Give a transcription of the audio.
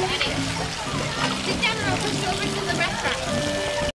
Ready? Sit down and I'll push you over to the restaurant.